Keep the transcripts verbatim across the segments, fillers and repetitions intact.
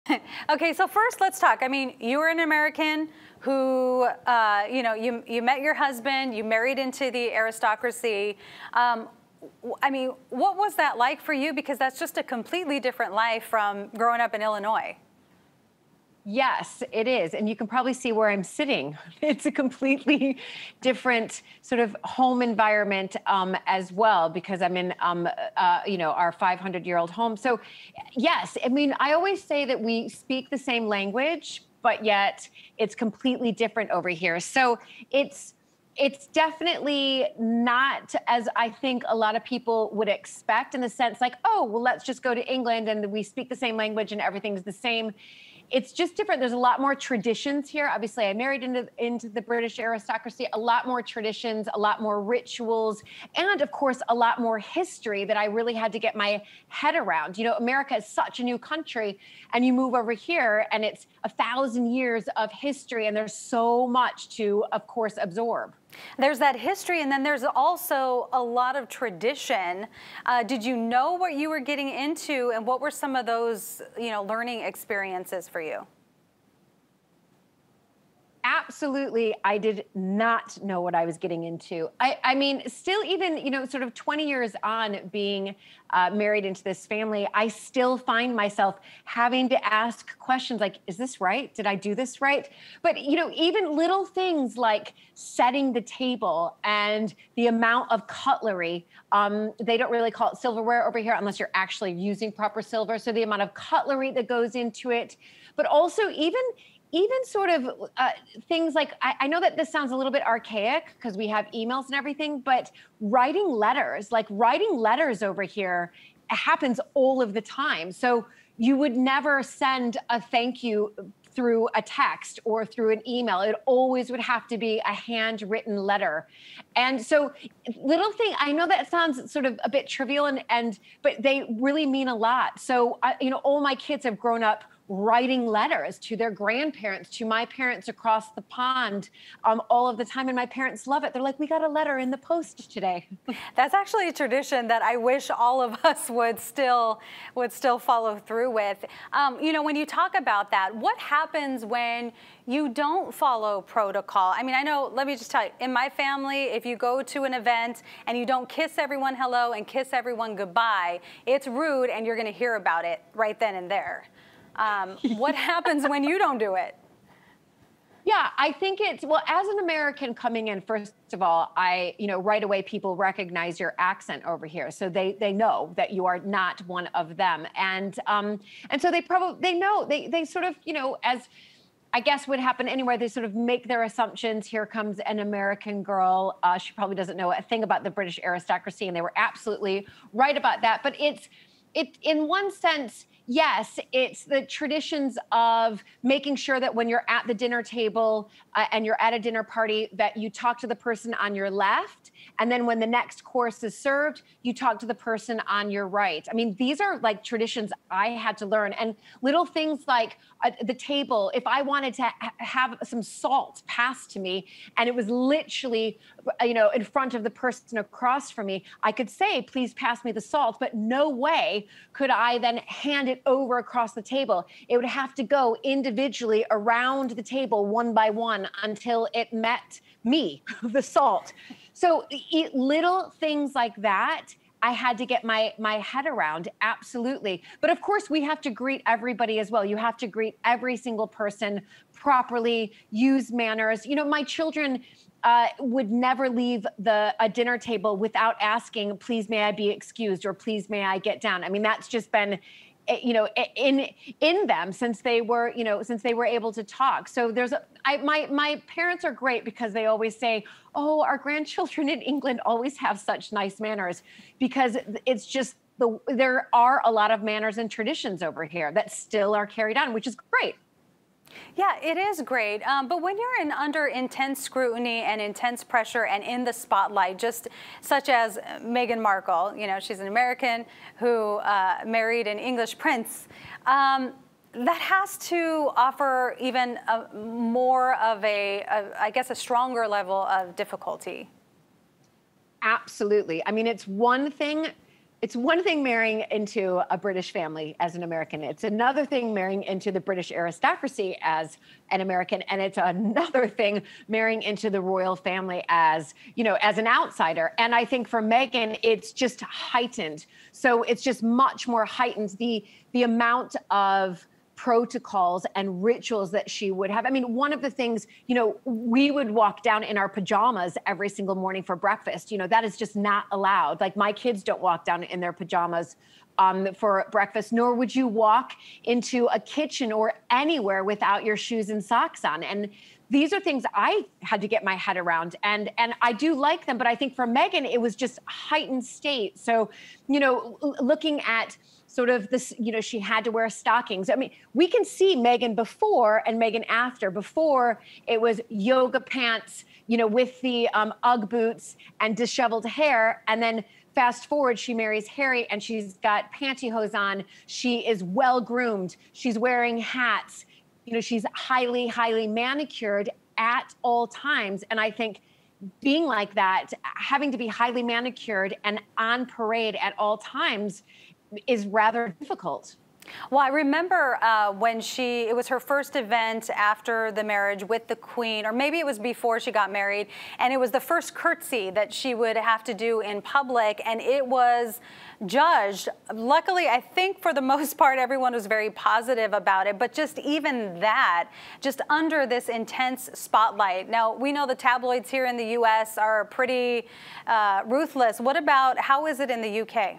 Okay, so first let's talk. I mean, you were an American who, uh, you know, you, you met your husband, you married into the aristocracy. Um, I mean, what was that like for you? Because that's just a completely different life from growing up in Illinois. Yes, it is. And you can probably see where I'm sitting. It's a completely different sort of home environment um, as well, because I'm in, um, uh, you know, our five hundred year old home. So yes, I mean, I always say that we speak the same language, but yet it's completely different over here. So it's, it's definitely not as I think a lot of people would expect, in the sense like, oh, well, let's just go to England and we speak the same language and everything's the same. It's just different. There's a lot more traditions here. Obviously, I married into, into the British aristocracy, a lot more traditions, a lot more rituals, and of course, a lot more history that I really had to get my head around. You know, America is such a new country, and you move over here and it's a thousand years of history, and there's so much to, of course, absorb. There's that history, and then there's also a lot of tradition. Uh, did you know what you were getting into, and what were some of those, you know, learning experiences for you? Absolutely, I did not know what I was getting into. I, I mean, still even, you know, sort of twenty years on being uh, married into this family, I still find myself having to ask questions like, is this right? Did I do this right? But, you know, even little things like setting the table and the amount of cutlery, um, they don't really call it silverware over here unless you're actually using proper silver. So the amount of cutlery that goes into it, but also even Even sort of uh, things like, I, I know that this sounds a little bit archaic because we have emails and everything, but writing letters, like writing letters over here happens all of the time. So you would never send a thank you through a text or through an email. It always would have to be a handwritten letter. And so little thing, I know that sounds sort of a bit trivial, and, and but they really mean a lot. So, uh, you know, all my kids have grown up writing letters to their grandparents, to my parents across the pond, um, all of the time. And my parents love it. They're like, we got a letter in the post today. That's actually a tradition that I wish all of us would still would still follow through with. Um, you know, when you talk about that, what happens when you don't follow protocol? I mean, I know, let me just tell you, in my family, if you go to an event and you don't kiss everyone hello and kiss everyone goodbye, it's rude, and you're going to hear about it right then and there. Um, what happens when you don't do it? Yeah, I think it's, well, as an American coming in, first of all, I, you know, right away people recognize your accent over here. So they they know that you are not one of them. And um, and so they probably, they know, they, they sort of, you know, as I guess would happen anywhere, they sort of make their assumptions. Here comes an American girl. Uh, she probably doesn't know a thing about the British aristocracy. And they were absolutely right about that. But it's, it, in one sense, yes, it's the traditions of making sure that when you're at the dinner table uh, and you're at a dinner party, that you talk to the person on your left. And then when the next course is served, you talk to the person on your right. I mean, these are like traditions I had to learn. And little things like uh, the table, if I wanted to ha have some salt passed to me and it was literally, you know, in front of the person across from me, I could say, please pass me the salt, but no way could I then hand it over across the table. It would have to go individually around the table one by one until it met me, the salt. So it, little things like that, I had to get my my head around, absolutely. But of course, we have to greet everybody as well. You have to greet every single person properly, use manners. You know, my children uh, would never leave the a dinner table without asking, please may I be excused, or please may I get down. I mean, that's just been, you know, in in them since they were, you know, since they were able to talk. So there's a, I, my my parents are great because they always say, oh, our grandchildren in England always have such nice manners, because it's just the, there are a lot of manners and traditions over here that still are carried on, which is great. Yeah, it is great. Um, but when you're in under intense scrutiny and intense pressure and in the spotlight, just such as Meghan Markle, you know, she's an American who uh, married an English prince, um, that has to offer even a, more of a, a, I guess, a stronger level of difficulty. Absolutely. I mean, it's one thing it's one thing marrying into a British family as an American. It's another thing marrying into the British aristocracy as an American. And it's another thing marrying into the royal family as, you know, as an outsider. And I think for Meghan, it's just heightened. So it's just much more heightened. The, the amount of protocols and rituals that she would have. I mean, one of the things, you know, we would walk down in our pajamas every single morning for breakfast. You know, that is just not allowed. Like my kids don't walk down in their pajamas um, for breakfast, nor would you walk into a kitchen or anywhere without your shoes and socks on. And these are things I had to get my head around. And, and I do like them, but I think for Meghan, it was just heightened state. So, you know, looking at sort of this, you know, she had to wear stockings. I mean, we can see Meghan before and Meghan after. Before, it was yoga pants, you know, with the um, Ugg boots and disheveled hair. And then fast forward, she marries Harry and she's got pantyhose on. She is well groomed. She's wearing hats. You know, she's highly, highly manicured at all times. And I think being like that, having to be highly manicured and on parade at all times is rather difficult. Well, I remember uh, when she, it was her first event after the marriage with the Queen, or maybe it was before she got married, and it was the first curtsy that she would have to do in public, and it was judged. Luckily, I think for the most part, everyone was very positive about it, but just even that, just under this intense spotlight. Now, we know the tabloids here in the U S are pretty uh, ruthless. What about, how is it in the U K?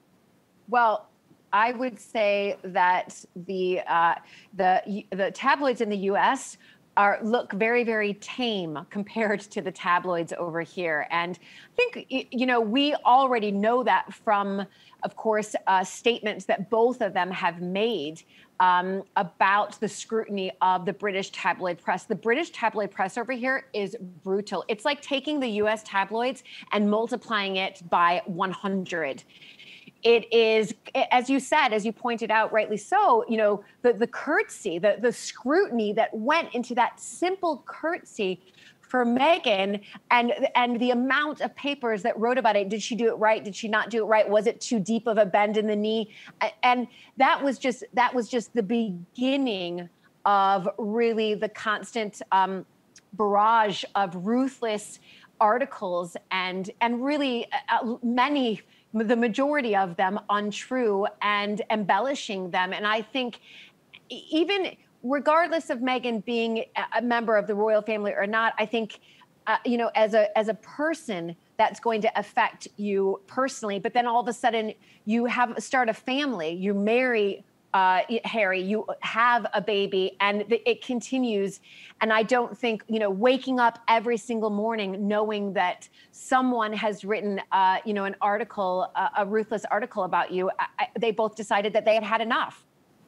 Well, I would say that the uh, the the tabloids in the U S are look very, very tame compared to the tabloids over here. And I think, you know, we already know that from, of course, uh, statements that both of them have made um, about the scrutiny of the British tabloid press. The British tabloid press over here is brutal. It's like taking the U S tabloids and multiplying it by one hundred. It is, as you said, as you pointed out, rightly so, you know, the, the curtsy, the, the scrutiny that went into that simple curtsy for Meghan, and, and the amount of papers that wrote about it. Did she do it right? Did she not do it right? Was it too deep of a bend in the knee? And that was just, that was just the beginning of really the constant um, barrage of ruthless articles and, and really uh, many the majority of them untrue and embellishing them. And I think even regardless of Meghan being a member of the royal family or not, I think, uh, you know, as a as a person, that's going to affect you personally. But then all of a sudden you have start a family, you marry Uh, Harry, you have a baby, and it continues. And I don't think, you know, waking up every single morning knowing that someone has written, uh, you know, an article, uh, a ruthless article about you, I, they both decided that they had had enough.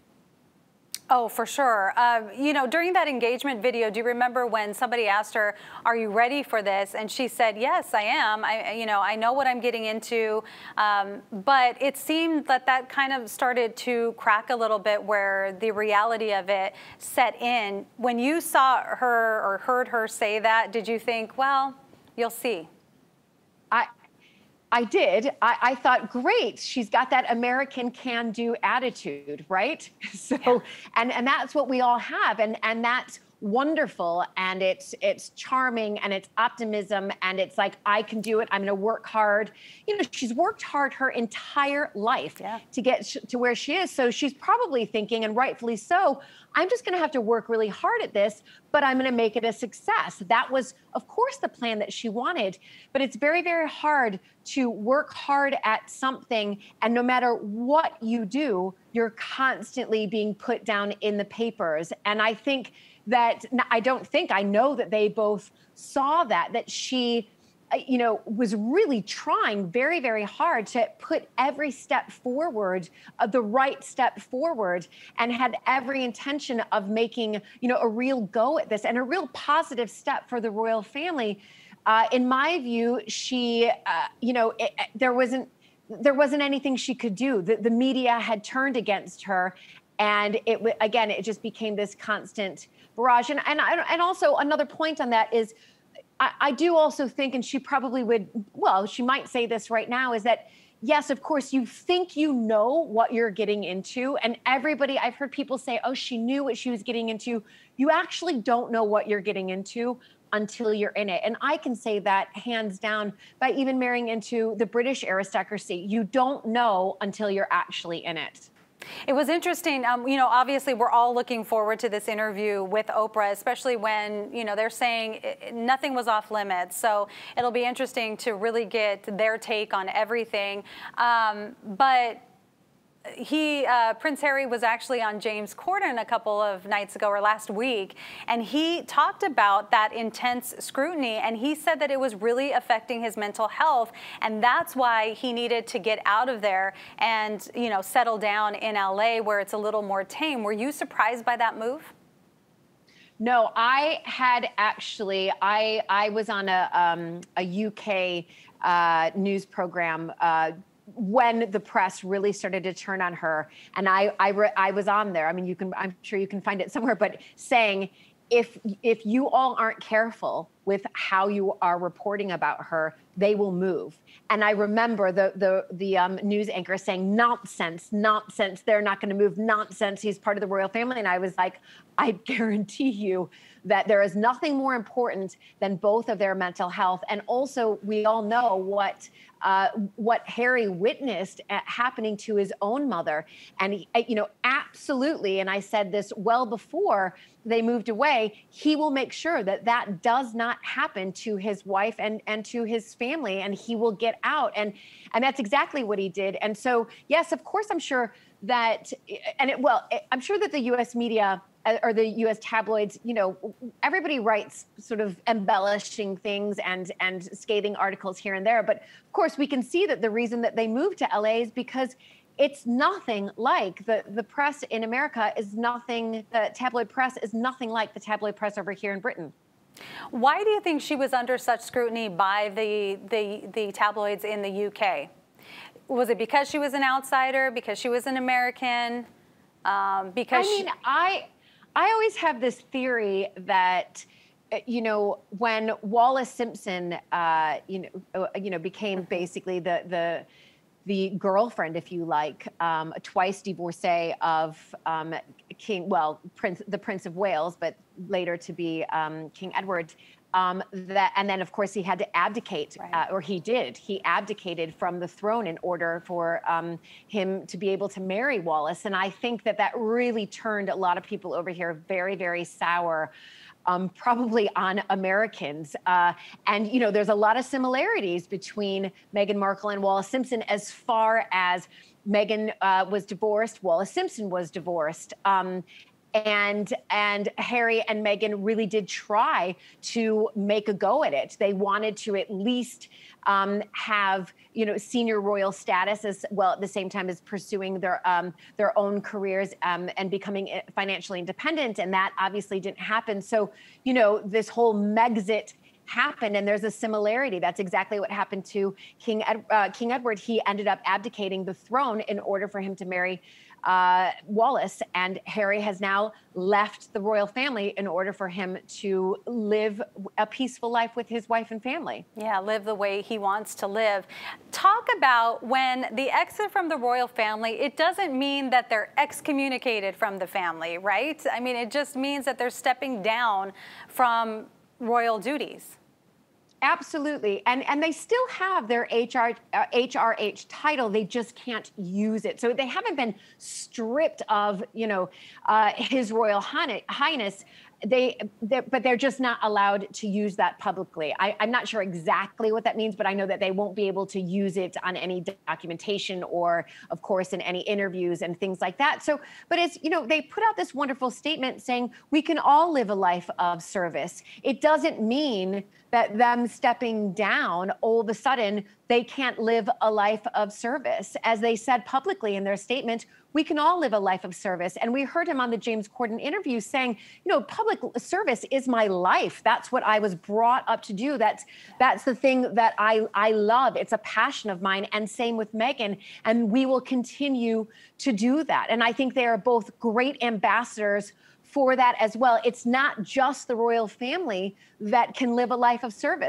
Oh, for sure. Uh, you know, during that engagement video, do you remember when somebody asked her, "Are you ready for this?" And she said, "Yes, I am. I, you know, I know what I'm getting into." Um, but it seemed that that kind of started to crack a little bit, where the reality of it set in. When you saw her or heard her say that, did you think, "Well, you'll see"? I. I did. I, I thought, great, she's got that American can-do attitude, right? So, yeah. and, and that's what we all have. And, and that's wonderful. And it's, it's charming, and it's optimism. And it's like, I can do it. I'm going to work hard. You know, she's worked hard her entire life yeah. to get sh- to where she is. So she's probably thinking, and rightfully so, I'm just going to have to work really hard at this, but I'm going to make it a success. That was, of course, the plan that she wanted. But it's very, very hard to work hard at something, and no matter what you do, you're constantly being put down in the papers. And I think that, I don't think, I know that they both saw that, that she, you know, was really trying very, very hard to put every step forward, uh, the right step forward, and had every intention of making, you know, a real go at this and a real positive step for the royal family. Uh, in my view, she, uh, you know, it, it, there wasn't, there wasn't anything she could do. The, the media had turned against her, and it, again, it just became this constant barrage. And and and also another point on that is, I, I do also think, and she probably would, well, she might say this right now, is that, yes, of course, you think you know what you're getting into. And everybody, I've heard people say, oh, she knew what she was getting into. You actually don't know what you're getting into until you're in it. And I can say that hands down by even marrying into the British aristocracy. You don't know until you're actually in it. It was interesting. Um, you know, obviously, we're all looking forward to this interview with Oprah, especially when, you know, they're saying it, nothing was off limits. So it'll be interesting to really get their take on everything. Um, but he, uh, Prince Harry was actually on James Corden a couple of nights ago or last week, and he talked about that intense scrutiny, and he said that it was really affecting his mental health, and that's why he needed to get out of there and, you know, settle down in L A where it's a little more tame. Were you surprised by that move? No, I had actually, I, I was on a, um, a U K uh, news program uh, when the press really started to turn on her. And I, I, re, I was on there. I mean, you can, I'm sure you can find it somewhere, but saying, if, if you all aren't careful with how you are reporting about her, they will move. And I remember the, the, the um, news anchor saying, nonsense, nonsense, they're not going to move, nonsense, he's part of the royal family. And I was like, I guarantee you that there is nothing more important than both of their mental health. And also, we all know what uh, what Harry witnessed happening to his own mother. And, he, you know, absolutely, and I said this well before they moved away, he will make sure that that does not happen to his wife and, and to his family, and he will get out. And, and that's exactly what he did. And so, yes, of course, I'm sure that, and it, well, I'm sure that the U S media or the U S tabloids, you know, everybody writes sort of embellishing things and, and scathing articles here and there. But of course, we can see that the reason that they moved to L A is because it's nothing like the, the press in America is nothing, the tabloid press is nothing like the tabloid press over here in Britain. Why do you think she was under such scrutiny by the, the, the tabloids in the U K? Was it because she was an outsider, because she was an American? Um, because I mean, she... I... I always have this theory that, you know, when Wallis Simpson, uh, you know, you know, became basically the the the girlfriend, if you like, um, a twice divorcee of um, King, well, Prince, the Prince of Wales, but later to be um, King Edward. Um, that, and then, of course, he had to abdicate, right. uh, or he did. He abdicated from the throne in order for um, him to be able to marry Wallis. And I think that that really turned a lot of people over here very, very sour, um, probably on Americans. Uh, and, you know, there's a lot of similarities between Meghan Markle and Wallis Simpson as far as Meghan uh, was divorced, Wallis Simpson was divorced. Um, And and Harry and Meghan really did try to make a go at it. They wanted to at least um, have, you know, senior royal status as well at the same time as pursuing their um, their own careers um, and becoming financially independent. And that obviously didn't happen. So, you know, this whole Megxit happened, and there's a similarity. That's exactly what happened to King Ed, uh, King Edward. He ended up abdicating the throne in order for him to marry Uh, Wallis, and Harry has now left the royal family in order for him to live a peaceful life with his wife and family. Yeah, live the way he wants to live. Talk about when the exit from the royal family, it doesn't mean that they're excommunicated from the family, right? I mean, it just means that they're stepping down from royal duties. Absolutely. And and they still have their H R, uh, H R H title. They just can't use it. So they haven't been stripped of, you know, uh, His Royal Highness. They, but they're just not allowed to use that publicly. I, I'm not sure exactly what that means, but I know that they won't be able to use it on any documentation or, of course, in any interviews and things like that. So, but it's, you know, they put out this wonderful statement saying we can all live a life of service. It doesn't mean that them stepping down, all of a sudden, they can't live a life of service. As they said publicly in their statement, we can all live a life of service. And we heard him on the James Corden interview saying, you know, public service is my life. That's what I was brought up to do. That's that's the thing that I, I love. It's a passion of mine. And same with Meghan. And we will continue to do that. And I think they are both great ambassadors for that as well. It's not just the royal family that can live a life of service.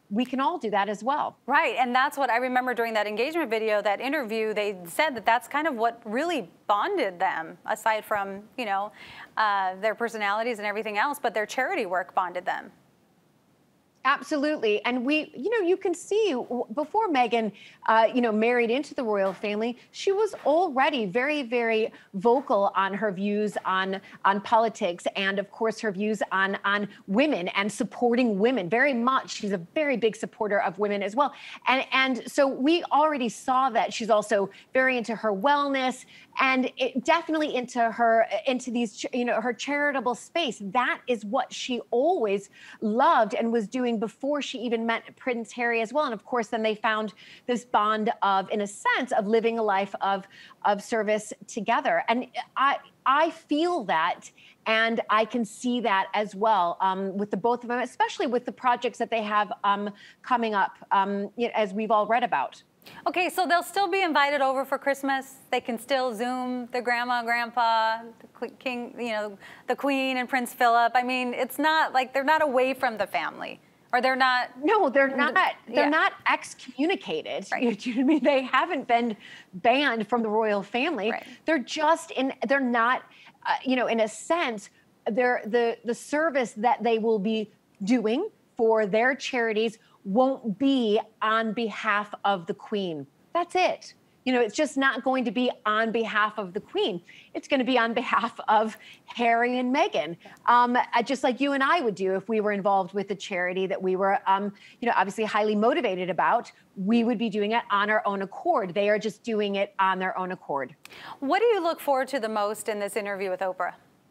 we can all do that as well. Right, and that's what I remember during that engagement video, that interview, they said that that's kind of what really bonded them, aside from, you know, uh, their personalities and everything else, but their charity work bonded them. Absolutely. And we, you know, you can see before Meghan, uh, you know, married into the royal family, she was already very, very vocal on her views on, on politics and, of course, her views on, on women and supporting women very much. She's a very big supporter of women as well. And, and so we already saw that. She's also very into her wellness and it definitely into her, into these, you know, her charitable space. That is what she always loved and was doing before she even met Prince Harry as well. And of course, then they found this bond of, in a sense, of living a life of, of service together. And I, I feel that, and I can see that as well um, with the both of them, especially with the projects that they have um, coming up, um, you know, as we've all read about. Okay, so they'll still be invited over for Christmas. They can still Zoom the grandma, grandpa, the king, you know, the Queen and Prince Philip. I mean, it's not like they're not away from the family, or they're not. No, they're not. They're yeah. not excommunicated. Right. You know what I mean? They haven't been banned from the royal family. Right. They're just in. They're not. Uh, you know, in a sense, they're the the service that they will be doing for their charities won't be on behalf of the Queen. That's it. You know, it's just not going to be on behalf of the Queen. It's going to be on behalf of Harry and Meghan, um, just like you and I would do if we were involved with a charity that we were, um, you know, obviously highly motivated about. We would be doing it on our own accord. They are just doing it on their own accord. What do you look forward to the most in this interview with Oprah?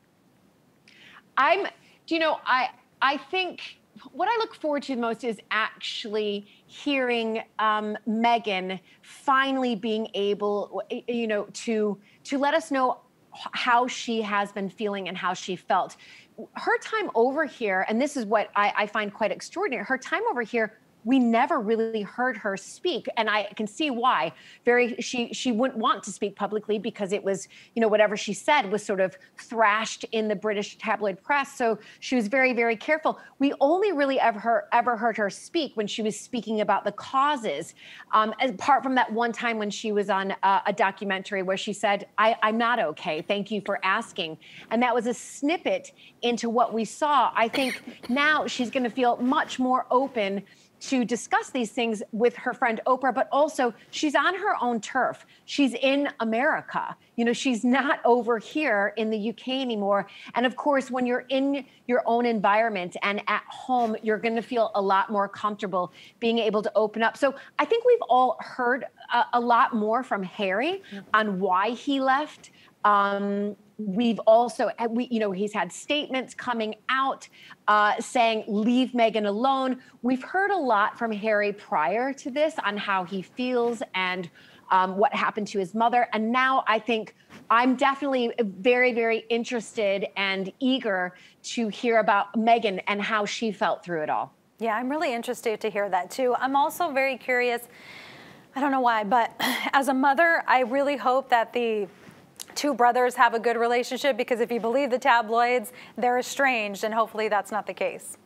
I'm, you know, I, I think what I look forward to the most is actually hearing um, Meghan finally being able, you know, to to let us know how she has been feeling and how she felt. Her time over here, and this is what I, I find quite extraordinary, her time over here, we never really heard her speak, and I can see why. Very, she she wouldn't want to speak publicly because it was, you know, whatever she said was sort of thrashed in the British tabloid press. So she was very, very careful. We only really ever heard, ever heard her speak when she was speaking about the causes, um, apart from that one time when she was on uh, a documentary where she said, I, "I'm not okay. Thank you for asking," and that was a snippet into what we saw. I think now she's going to feel much more open to discuss these things with her friend Oprah, but also she's on her own turf. She's in America. You know, she's not over here in the U K anymore. And of course, when you're in your own environment and at home, you're going to feel a lot more comfortable being able to open up. So I think we've all heard a, a lot more from Harry on why he left. Um, We've also, we, you know, he's had statements coming out uh, saying, leave Meghan alone. We've heard a lot from Harry prior to this on how he feels and um, what happened to his mother. And now I think I'm definitely very, very interested and eager to hear about Meghan and how she felt through it all. Yeah, I'm really interested to hear that too. I'm also very curious, I don't know why, but as a mother, I really hope that the two brothers have a good relationship, because if you believe the tabloids, they're estranged, and hopefully that's not the case.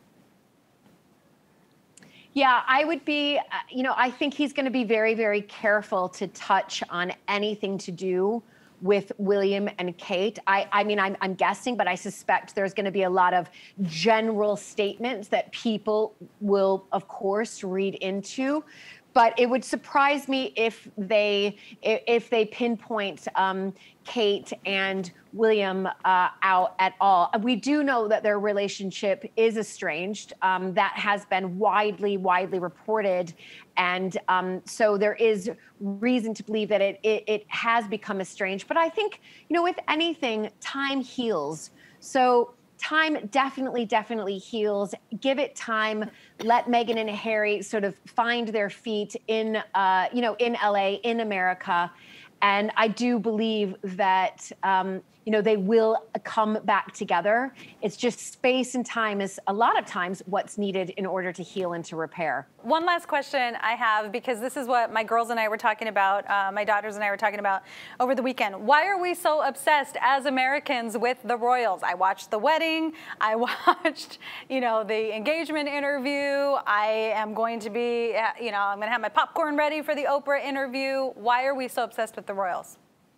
Yeah, I would be, uh, you know, I think he's going to be very, very careful to touch on anything to do with William and Kate. I, I mean, I'm, I'm guessing, but I suspect there's going to be a lot of general statements that people will, of course, read into. But it would surprise me if they if they pinpoint um, Kate and William uh, out at all. We do know that their relationship is estranged. Um, that has been widely, widely reported. And um, so there is reason to believe that it, it, it has become estranged. But I think, you know, with anything, time heals. So time definitely, definitely heals. Give it time. Let Meghan and Harry sort of find their feet in, uh, you know, in L A, in America. And I do believe that, um, you know, they will come back together. It's just space and time is a lot of times what's needed in order to heal and to repair. One last question I have, because this is what my girls and I were talking about, uh, my daughters and I were talking about over the weekend. Why are we so obsessed as Americans with the royals? I watched the wedding, I watched, you know, the engagement interview. I am going to be, you know, I'm going to have my popcorn ready for the Oprah interview. Why are we so obsessed with the royals?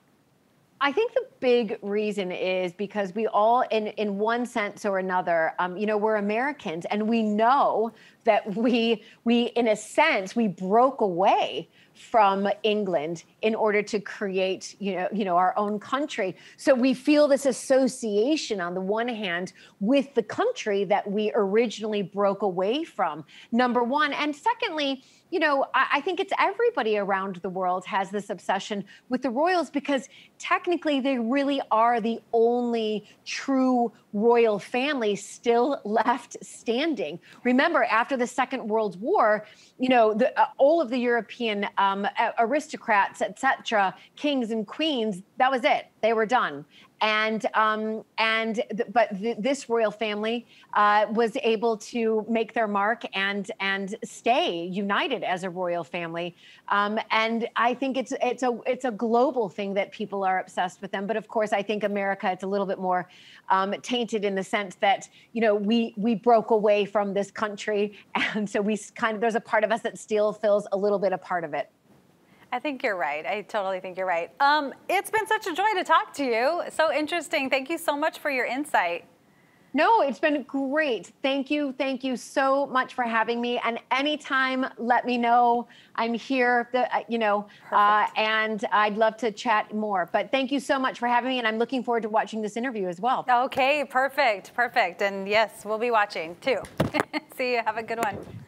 I think the big reason is because we all, in, in one sense or another, um, you know, we're Americans, and we know that we, we, in a sense, we broke away from England in order to create, you know, you know, our own country. So we feel this association on the one hand with the country that we originally broke away from, number one. And secondly, you know, I, I think it's everybody around the world has this obsession with the royals because technically they really are the only true royal family still left standing. Remember, after the Second World War, you know, the, uh, all of the European um, aristocrats, et cetera, kings and queens, that was it. They were done. And um, and th but th this royal family uh, was able to make their mark and and stay united as a royal family. Um, and I think it's it's a it's a global thing that people are obsessed with them. But of course, I think America, it's a little bit more um, tainted in the sense that, you know, we we broke away from this country, and so we kind of there's a part of us that still feels a little bit a part of it. I think you're right. I totally think you're right. Um, it's been such a joy to talk to you. So interesting. Thank you so much for your insight. No, it's been great. Thank you. Thank you so much for having me. And anytime, let me know. I'm here, the, you know, uh, and I'd love to chat more. But thank you so much for having me. And I'm looking forward to watching this interview as well. Okay, perfect. Perfect. And yes, we'll be watching too. See you. Have a good one.